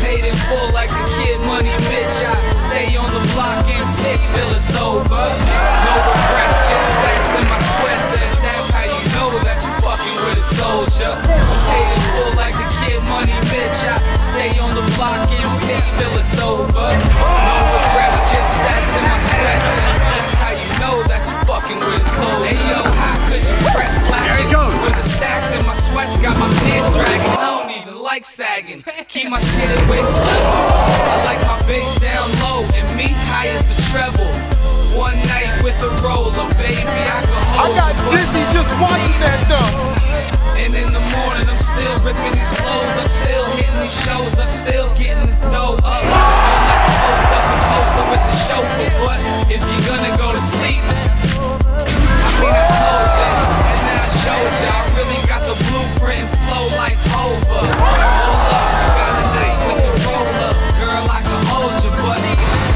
Paid in full like the Kid Money bitch. I stay on the block and bitch till it's over. No regrets, just stacks in my sweats, and that's how you know that you fucking with a soldier. Paid in full like the Kid Money bitch. I stay on the block and bitch till it's over. No regrets, just stacks in my sweats, and that's how you know that you fucking with a soldier. Hey yo, how could you fret slacking? When the stacks in my sweats got my pants dragging. I don't even like sagging. Keep my shit at waist level. I like my bass down low and me high as the treble. One night with a roller, baby, I could hold you. I got dizzy just watching that though. And in the morning I'm still ripping these flows, I'm still hitting these shows, I'm still getting this dough up. So let's post up and post up with the chauffeur. But if you're gonna go to sleep, I mean I told ya, and then I showed ya, I really got the blueprint and flow like Hova. Hold up, I got a night with the roller, girl I can hold ya, buddy.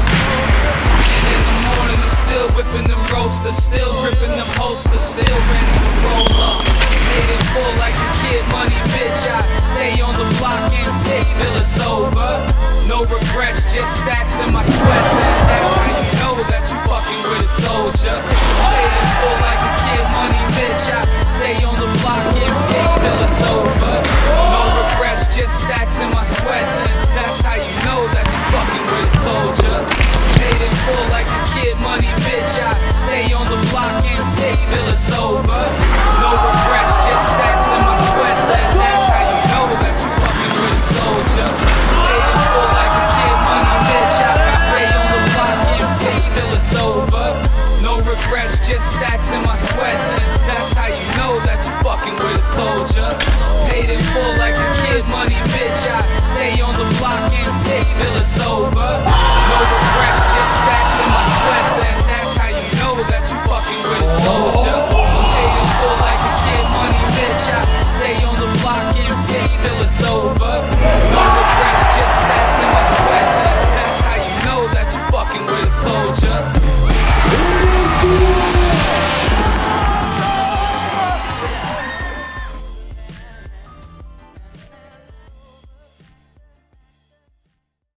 And in the morning I'm still whipping them roasters, still ripping them posters, still ready to roll up. Paid in full like the Kid Money bitch. I stay on the block and bitch till it's over. No regrets, just stacks in my sweats, and that's how you know that you fucking with a soldier. Paid in full like the Kid Money bitch. I stay on the block and bitch till it's over. No regrets, just stacks in my sweats, and that's how you know that you fucking with a soldier. Paid in full like the Kid Money bitch. I stay on the block and bitch till it's over. No regrets, just stacks in my sweats, and that's how you know that you fucking with a soldier. Paid in full like the Kid Money bitch. I stay on the block and bitch till it's over. No regrets, just stacks in my sweats, and that's how you know that you fucking with a soldier. Paid in full like the Kid Money bitch. I stay on the block and bitch till it's over. No regrets, just stacks in my sweats, and that's how you know that you fucking with a soldier. Paid in full like the Kid Money bitch. I stay on the block and bitch till it's over.